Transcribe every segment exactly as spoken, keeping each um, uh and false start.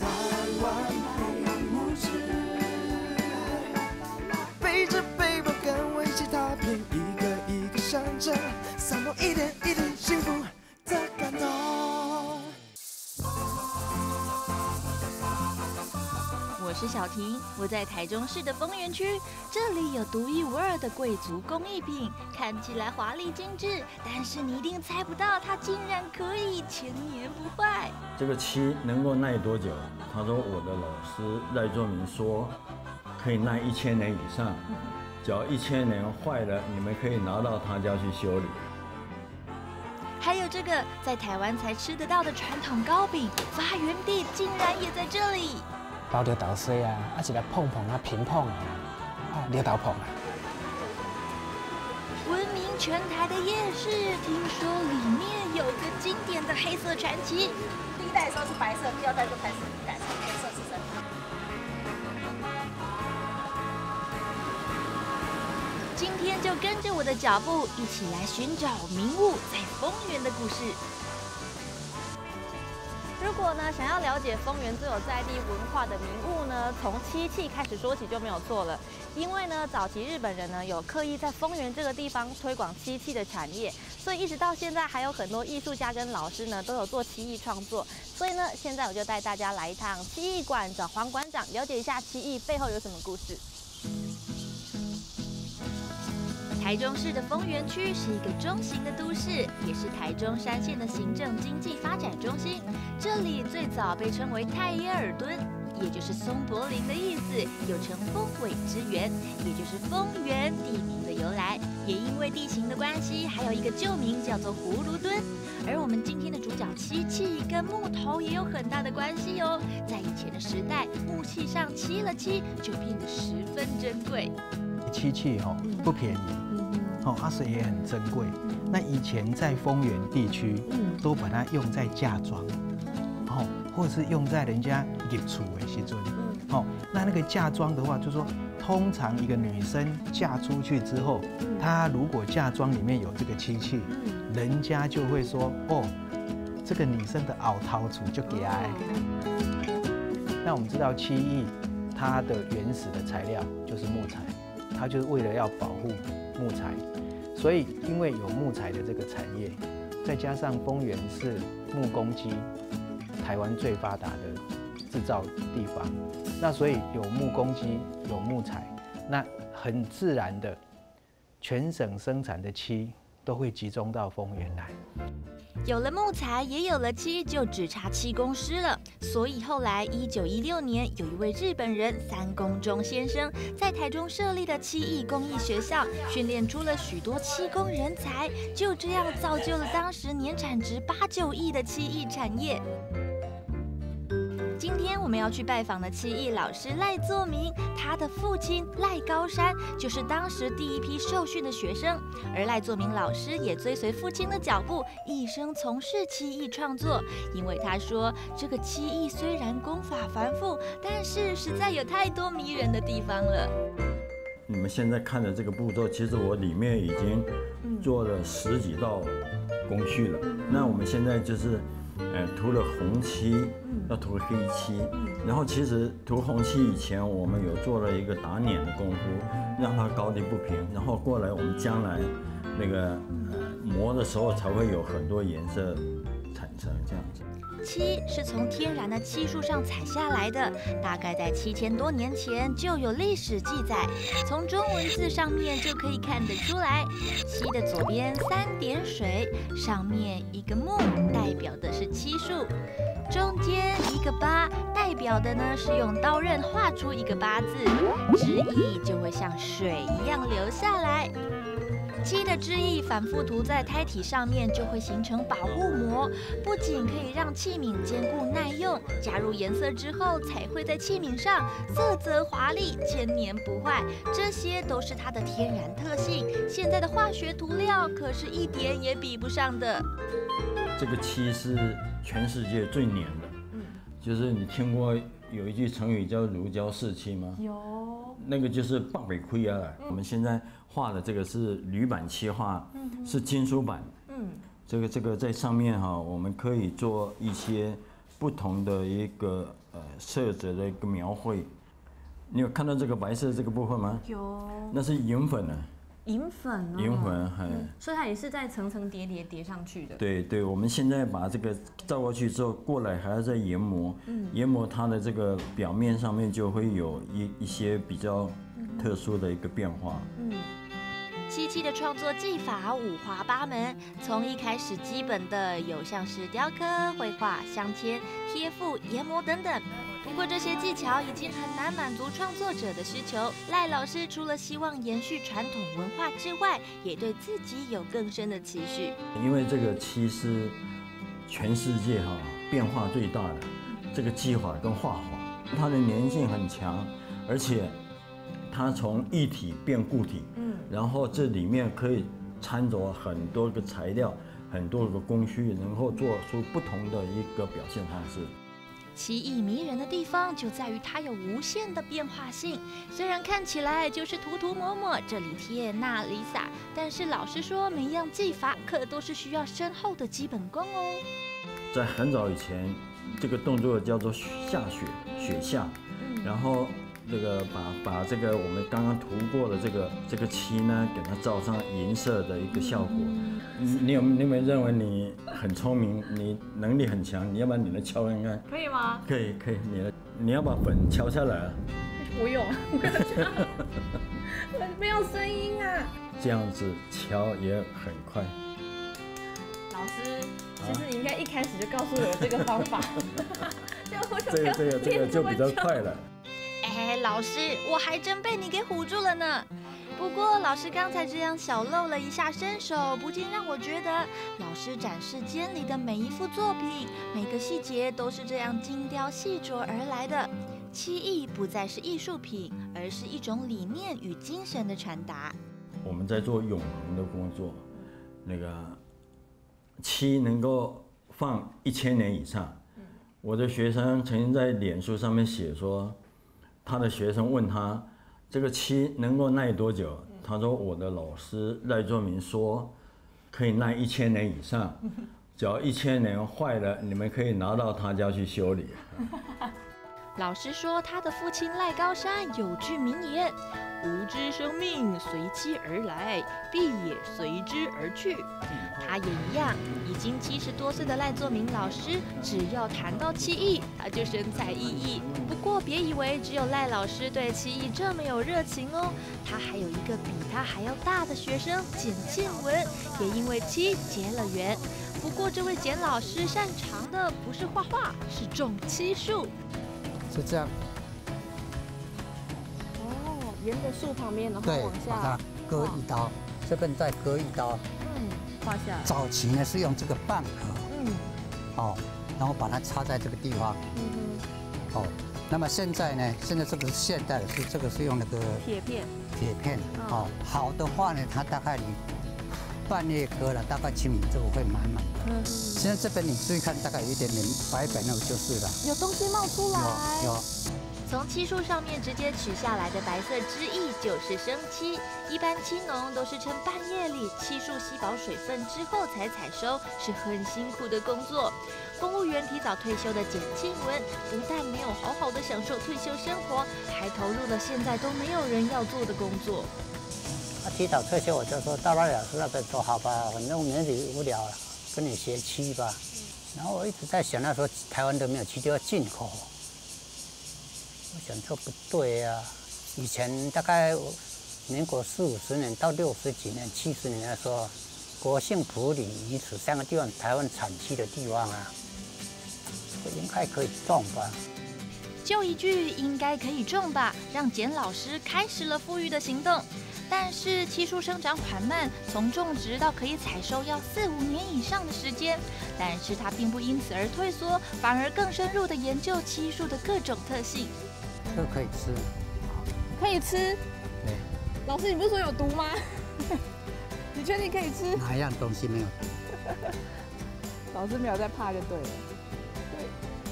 台湾平无知，背着背包跟我一起踏遍一个一个乡镇，散播一点一滴幸福的感动。 我是小婷，我在台中市的丰原区，这里有独一无二的贵族工艺品，看起来华丽精致，但是你一定猜不到它竟然可以千年不坏。 这个漆能够耐多久？他说我的老师赖作明说，可以耐一千年以上，只要一千年坏了，你们可以拿到他家去修理。 还有这个在台湾才吃得到的传统糕饼，发源地竟然也在这里。 包着豆水啊，啊一个碰碰啊平碰啊，啊绿豆碰啊。 闻名全台的夜市，听说里面有个经典的黑色传奇。 第一代的时候是白色，第二代就开始改成黑色是真的。 今天就跟着我的脚步，一起来寻找名物在丰原的故事。 如果呢想要了解丰原最有在地文化的名物呢，从漆器开始说起就没有错了。因为呢，早期日本人呢有刻意在丰原这个地方推广漆器的产业，所以一直到现在还有很多艺术家跟老师呢都有做漆艺创作。所以呢，现在我就带大家来一趟漆艺馆，找黄馆长了解一下漆艺背后有什么故事。 台中市的丰原区是一个中型的都市，也是台中山县的行政经济发展中心。这里最早被称为泰耶尔敦，也就是松柏林的意思，又称丰尾之源，也就是丰原地名的由来。也因为地形的关系，还有一个旧名叫做葫芦墩。而我们今天的主角漆器跟木头也有很大的关系哦。在以前的时代，木器上漆了漆，就变得十分珍贵。 漆器哦不便宜。哦，啊，所以也很珍贵。那以前在丰原地区，都把它用在嫁妆，哦，或者是用在人家入厝的时阵，哦，那那个嫁妆的话，就说通常一个女生嫁出去之后，她如果嫁妆里面有这个漆器，人家就会说，哦，这个女生的后头厝就给爱。那我们知道漆艺，它的原始的材料就是木材，它就是为了要保护木材，所以因为有木材的这个产业，再加上丰原是木工机台湾最发达的制造地方，那所以有木工机有木材，那很自然的全省生产的漆都会集中到丰原来。 有了木材，也有了漆，就只差漆工师了。所以后来，一九一六年，有一位日本人三宫中先生在台中设立的漆艺工艺学校，训练出了许多漆工人才，就这样造就了当时年产值八九亿的漆艺产业。今天我们要去拜访的漆艺老师赖作明，他的父亲赖高山就是当时第一批受训的学生，而赖作明老师也追随父亲的脚步，一生从事漆艺创作。因为他说，这个漆艺虽然功法繁复，但是实在有太多迷人的地方了。 你们现在看的这个步骤，其实我里面已经做了十几道工序了。那我们现在就是。呃，涂了红漆，要涂黑漆，然后其实涂红漆以前，我们有做了一个打捻的功夫，让它高低不平，然后过来我们将来那个呃磨的时候才会有很多颜色产生这样子。 漆是从天然的漆树上采下来的，大概在七千多年前就有历史记载，从中文字上面就可以看得出来。漆的左边三点水，上面一个木，代表的是漆树，中间一个八，代表的呢是用刀刃画出一个八字，汁液就会像水一样流下来。漆的汁液反复涂在胎体上面，就会形成保护膜，不仅可以让器皿坚固耐用，加入颜色之后才会在器皿上色泽华丽，千年不坏。这些都是它的天然特性，现在的化学涂料可是一点也比不上的。 这个漆是全世界最黏的，嗯，就是你听过有一句成语叫如胶似漆吗？ 有， 那个就是半北亏啊。嗯、我们现在画的这个是铝板漆画，嗯、是金属板。嗯，这个这个在上面哈，我们可以做一些不同的一个呃色泽的一个描绘。你有看到这个白色这个部分吗？ 有。 那是银粉啊。 银粉哦。 银粉，哎、 嗯，所以它也是在层层叠叠叠上去的。 对对，我们现在把这个照过去之后，过来还要再研磨，嗯，研磨它的这个表面上面就会有一一些比较特殊的一个变化。嗯。 漆器的创作技法五花八门，从一开始基本的有像是雕刻、绘画、镶嵌、贴附、研磨等等。不过这些技巧已经很难满足创作者的需求。赖老师除了希望延续传统文化之外，也对自己有更深的期许。 因为这个漆是全世界哈变化最大的这个技法跟画法，它的粘性很强，而且它从液体变固体，嗯，然后这里面可以掺着很多个材料，很多个工序，能够做出不同的一个表现方式。 漆艺迷人的地方就在于它有无限的变化性，虽然看起来就是涂涂抹抹，这里贴那里撒，但是老实说，每样技法可都是需要深厚的基本功哦。 在很早以前，这个动作叫做下雪，雪下，然后这个把把这个我们刚刚涂过的这个这个漆呢，给它罩上银色的一个效果。你你有你有没有认为你很聪明，你能力很强？你要不然你来敲看看？ 可以吗？ 可以可以，你来，你要把粉敲下来啊。 不用，没有声音啊。 这样子敲也很快。 老师，其实你应该一开始就告诉我这个方法，这样我就这个这个这个就比较快了。 哎，老师，我还真被你给唬住了呢。不过老师刚才这样小露了一下身手，不禁让我觉得老师展示间里的每一幅作品，每个细节都是这样精雕细琢而来的。漆艺不再是艺术品，而是一种理念与精神的传达。 我们在做永恒的工作，那个漆能够放一千年以上。我的学生曾经在脸书上面写说，他的学生问他，这个漆能够耐多久？他说我的老师赖作明说，可以耐一千年以上。只要一千年坏了，你们可以拿到他家去修理。 老师说，他的父亲赖高山有句名言：“无知生命随漆而来，必也随之而去。”他也一样，已经七十多岁的赖作明老师，只要谈到漆艺，他就神采奕奕。不过别以为只有赖老师对漆艺这么有热情哦，他还有一个比他还要大的学生简建文，也因为漆结了缘。不过这位简老师擅长的不是画画，是种漆树。 是这样。 哦，沿着树旁边，然后对， 往下把它割一刀，这边再割一刀。 嗯，画下来。 早期呢是用这个蚌壳， 嗯， 哦，然后把它插在这个地方。 嗯哼。哦，那么现在呢，现在这个是现代的，是这个是用那个铁片。 铁片。哦，好的话呢，它大概你半夜割了，大概清明这个会满满。嗯。现在这边你注意看，大概有一点点白白那个就是了。 有东西冒出来。 有有。 从漆树上面直接取下来的白色汁液就是生漆，一般漆农都是趁半夜里漆树吸饱水分之后才采收，是很辛苦的工作。公务员提早退休的简庆文，不但没有好好的享受退休生活，还投入了现在都没有人要做的工作。 他提早退休，我就说到赖老师那边说好吧，反正我年纪无聊了，跟你学漆吧。然后我一直在想，那时候台湾都没有漆，就要进口。我想这不对啊！以前大概民国四五十年到六十几年、七十年的时候，国姓埔里鱼池三个地方台湾产漆的地方啊，应该可以种吧。 就一句应该可以种吧，让简老师开始了富裕的行动。但是漆树生长缓慢，从种植到可以采收要四五年以上的时间。但是他并不因此而退缩，反而更深入的研究漆树的各种特性。 这个可以吃， 可以吃。 对。 老师，你不是说有毒吗？你确定可以吃？ 哪一样东西没有毒？ 老师没有在怕就对了。对。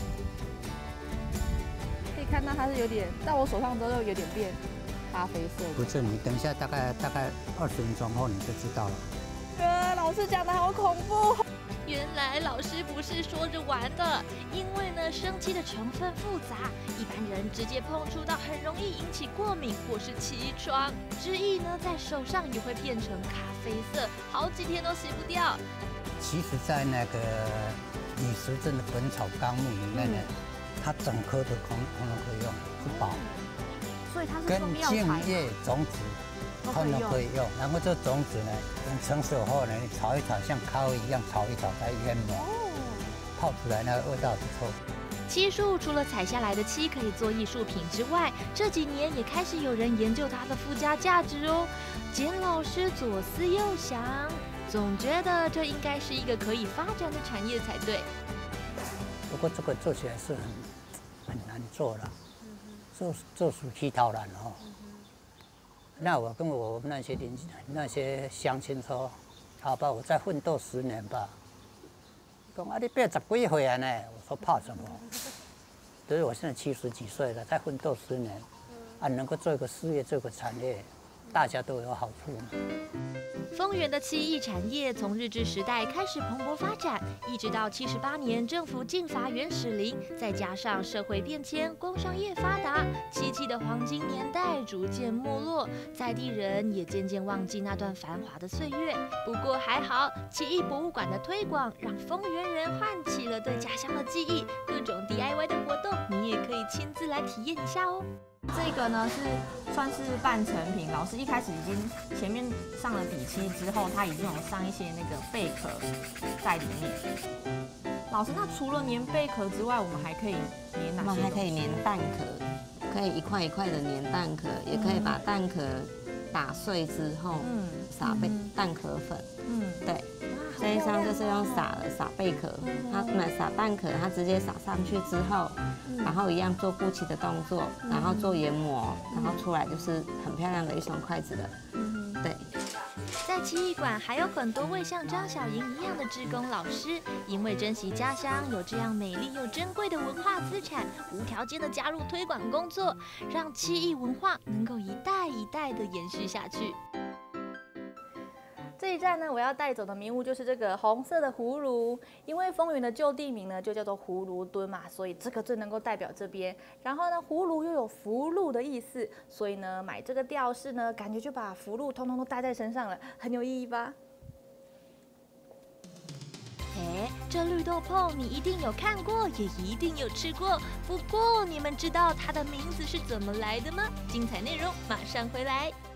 可以看到它是有点，到我手上之后有点变咖啡色。 不是，你等一下，大概大概二十分钟后你就知道了。 呃，老师讲的好恐怖。 原来老师不是说着玩的，因为呢生漆的成分复杂，一般人直接碰触到很容易引起过敏或是漆疮，汁液呢在手上也会变成咖啡色，好几天都洗不掉。 其实，在那个李时珍的《本草纲目》里面呢，嗯、它整颗都通通通可以用，是宝。 所以它是跟做药材吗茎叶、种子通通可以用。然后这种子呢，成熟后呢，你炒一炒，像咖啡一样炒一炒，再研磨，泡出来那个味道不错。 漆树除了采下来的漆可以做艺术品之外，这几年也开始有人研究它的附加价值哦。简老师左思右想，总觉得这应该是一个可以发展的产业才对。 不过这个做起来是很很难做了，做做出乞讨难哦。那我跟我那些邻那些乡亲说，好吧，我再奋斗十年吧。讲啊，你八十几岁啊呢？我说怕什么？所以我现在七十几岁了，再奋斗十年，啊，能够做一个事业，做一个产业，大家都有好处嘛。 丰原的漆艺产业从日治时代开始蓬勃发展，一直到七十八年政府禁伐原始林，再加上社会变迁、工商业发达，漆器的黄金年代逐渐没落，在地人也渐渐忘记那段繁华的岁月。不过还好，漆艺博物馆的推广让丰原人唤起了对家乡的记忆，各种 D I Y 的活动你也可以亲自来体验一下哦。 这个呢是算是半成品，老师一开始已经前面上了底漆之后，他已经有上一些那个贝壳在里面。老师，那除了粘贝壳之外，我们还可以粘哪些？ 我们还可以粘蛋壳，可以一块一块的粘蛋壳，也可以把蛋壳打碎之后，嗯，撒贝蛋壳粉，嗯，对。这一张就是用撒了撒贝壳，它买撒蛋壳，它直接撒上去之后，然后一样做布漆的动作，然后做研磨，然后出来就是很漂亮的一双筷子了。对。 在漆艺馆还有很多位像张小莹一样的志工老师，因为珍惜家乡有这样美丽又珍贵的文化资产，无条件的加入推广工作，让漆艺文化能够一代一代的延续下去。 这一站呢，我要带走的名物就是这个红色的葫芦，因为丰原的旧地名呢就叫做葫芦墩嘛，所以这个最能够代表这边。然后呢，葫芦又有福禄的意思，所以呢，买这个吊饰呢，感觉就把福禄通通都带在身上了，很有意义吧？ 哎，这绿豆椪你一定有看过，也一定有吃过。不过你们知道它的名字是怎么来的吗？精彩内容马上回来。